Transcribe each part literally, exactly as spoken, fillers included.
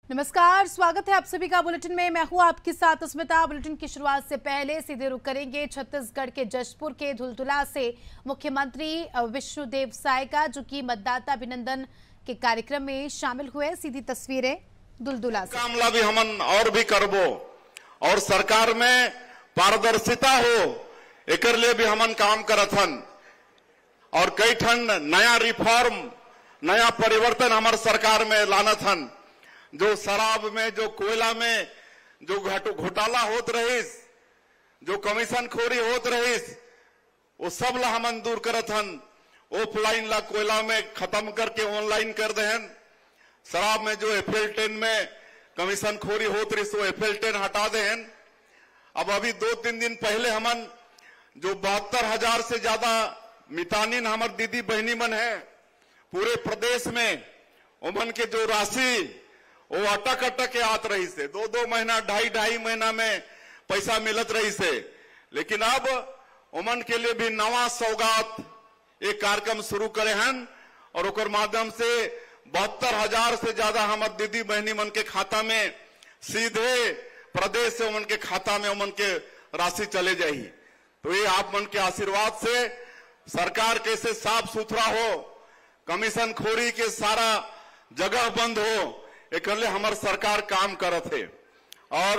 नमस्कार, स्वागत है आप सभी का बुलेटिन में। मैं हूं आपके साथ अस्मिता। बुलेटिन की शुरुआत से पहले सीधे रुक करेंगे छत्तीसगढ़ के जशपुर के धुलधुला से मुख्यमंत्री विष्णुदेव साय का, जो कि मतदाता अभिनंदन के कार्यक्रम में शामिल हुए। सीधी तस्वीरें धुलधुला से। कामला भी हमन और भी करबो और सरकार में पारदर्शिता हो, एक लिए भी हमन काम करथन और कई ठन नया रिफॉर्म, नया परिवर्तन हमार सरकार में लानथन। जो शराब में, जो कोयला में जो घोटाला होत रहीस, जो कमीशन खोरी होत रहीस, वो सब ला हमन दूर करथन। ऑफलाइन ला कोयला में खत्म करके ऑनलाइन कर देहन। शराब में जो एफएल टेन में कमीशन खोरी होत रही, वो एफएल टेन हटा देहन। अब अभी दो तीन दिन पहले हमन जो बहत्तर हजार से ज्यादा मितानिन हमार दीदी बहनी मन है पूरे प्रदेश में, उमन के जो राशि वो अटक अटक के आत रही से, दो दो महीना ढाई ढाई महीना में पैसा मिलत रही से। लेकिन अब उमन के लिए भी नवा सौगात एक कार्यक्रम शुरू करे हन और ओकर माध्यम से बहत्तर हजार से ज्यादा हमार दीदी बहनी मन के खाता में सीधे प्रदेश से उमन के खाता में उमन के राशि चले जाही। तो ये आप मन के आशीर्वाद से सरकार कैसे साफ सुथरा हो, कमीशन खोरी के सारा जगह बंद हो, एक हमार सरकार काम करत है। और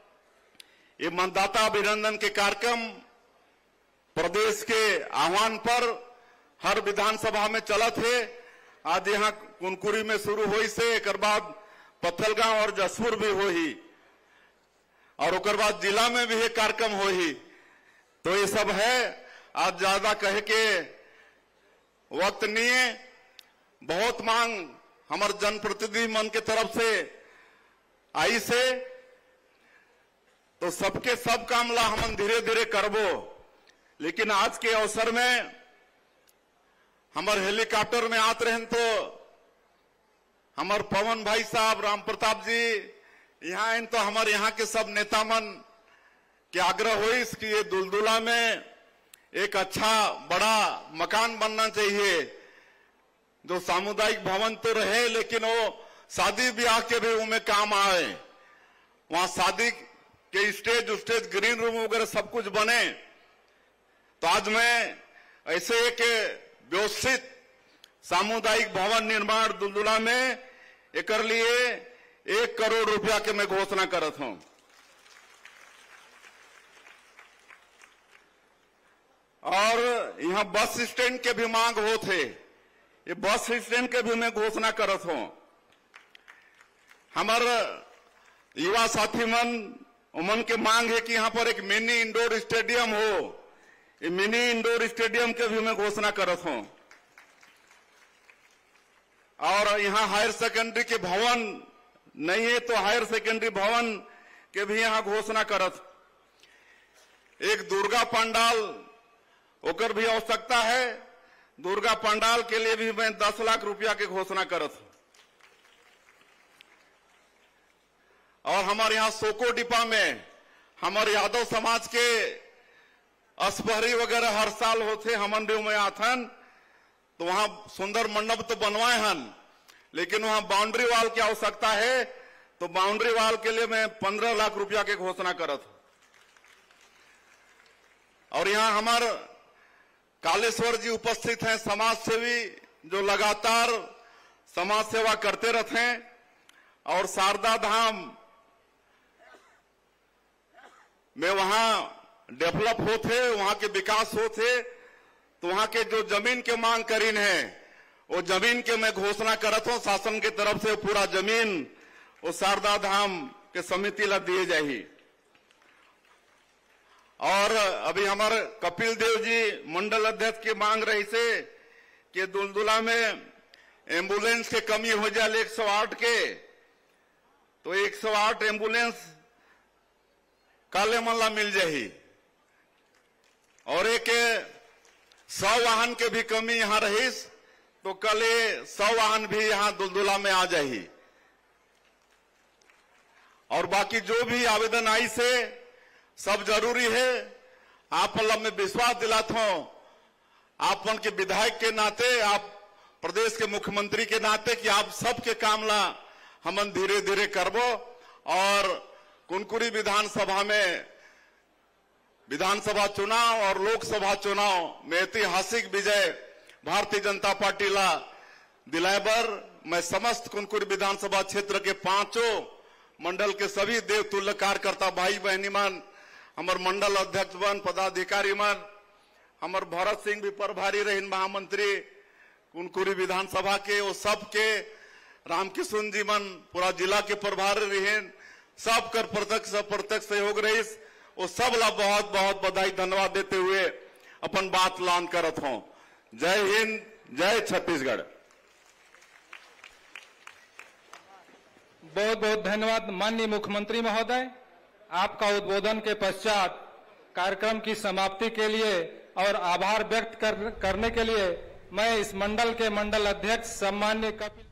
ये मतदाता अभिनंदन के कार्यक्रम प्रदेश के आह्वान पर हर विधानसभा में चलत है। आज यहाँ कुनकुरी में शुरू हुई से, एक बाद पत्थलगांव और जशपुर भी हुई और ओकर बाद जिला में भी एक कार्यक्रम हुई। तो ये सब है, आज ज्यादा कहे के वक्त नहीं है। बहुत मांग हमारे जनप्रतिनिधि मन के तरफ से आई से, तो सबके सब काम ला हम धीरे धीरे करबो। लेकिन आज के अवसर में हमारे हेलीकॉप्टर में आते रहे तो हमारे पवन भाई साहब, राम प्रताप जी यहाँ इन, तो हमारे यहाँ के सब नेता मन के आग्रह हुई कि ये दुलदुला में एक अच्छा बड़ा मकान बनना चाहिए, जो सामुदायिक भवन तो रहे लेकिन वो शादी ब्याह के भी उनमें काम आए। वहां शादी के स्टेज स्टेज ग्रीन रूम वगैरह सब कुछ बने। तो आज मैं ऐसे एक व्यवस्थित सामुदायिक भवन निर्माण दुलदुला में एक लिए एक करोड़ रुपया के मैं घोषणा करत हूं। और यहां बस स्टैंड के भी मांग हो थे, ये बस स्टैंड के भी मैं घोषणा करत हूं। हमारे युवा साथी मन उमन के मांग है कि यहाँ पर एक मिनी इंडोर स्टेडियम हो, ये मिनी इंडोर स्टेडियम के भी मैं घोषणा करत हूं। और यहाँ हायर सेकेंडरी के भवन नहीं है तो हायर सेकेंडरी भवन के भी यहाँ घोषणा करत। एक दुर्गा पंडाल ओकर भी आवश्यकता है, दुर्गा पंडाल के लिए भी मैं दस लाख रुपया की घोषणा करत हूं। और हमारे यहाँ सोको डिपा में हमारे यादव समाज के असपहरी वगैरह हर साल होते, हमन भी में आथन, तो वहां सुंदर मंडप तो बनवाए हन, लेकिन वहां बाउंड्री वाल की आवश्यकता है। तो बाउंड्री वाल के लिए मैं पंद्रह लाख रुपया की घोषणा करत हूं। और यहाँ हमारे कालेश्वर जी उपस्थित हैं, समाज सेवी जो लगातार समाज सेवा करते रहते हैं। और शारदा धाम में वहां डेवलप होते, वहां के विकास होते, तो वहां के जो जमीन के मांग करीन है वो जमीन के मैं घोषणा करत हूं। शासन के तरफ से पूरा जमीन वो शारदा धाम के समिति ला दिए जाही। और अभी हमारे कपिल देव जी मंडल अध्यक्ष की मांग रही से कि दुलदुला में एम्बुलेंस के कमी हो जाए एक सौ आठ के, तो एक सौ आठ एम्बुलेंस काले मल्ला मिल जाही। और एक सौ वाहन के भी कमी यहाँ रही तो कल सौ वाहन भी यहाँ दुलदुला में आ जाही। और बाकी जो भी आवेदन आई से सब जरूरी है। आप अल्लाह में विश्वास दिलाता हूं, आप मन के विधायक के नाते, आप प्रदेश के मुख्यमंत्री के नाते कि आप सबके काम ला हमन धीरे धीरे करबो और कुनकुरी विधानसभा में विधानसभा चुनाव और लोकसभा चुनाव में ऐतिहासिक विजय भारतीय जनता पार्टी ला दिलाएबर मैं समस्त कुनकुरी विधानसभा क्षेत्र के पांचों मंडल के सभी देवतुल्य कार्यकर्ता भाई बहनी मन, हमार मंडल अध्यक्ष बन, पदाधिकारी मन, हमार भरत सिंह भी प्रभारी रहीन महामंत्री कुनकुरी विधानसभा के, वो सब के रामकिशन जी मन पूरा जिला के प्रभारी रहीन, सब कर प्रत्यक्ष अप्रत्यक्ष सहयोग रही, वो सब ला बहुत बहुत बधाई धन्यवाद देते हुए अपन बात लान करत हूं। जय हिंद, जय छत्तीसगढ़। बहुत बहुत धन्यवाद माननीय मुख्यमंत्री महोदय। आपका उद्बोधन के पश्चात कार्यक्रम की समाप्ति के लिए और आभार व्यक्त कर, करने के लिए मैं इस मंडल के मंडल अध्यक्ष सम्मान्य कपिल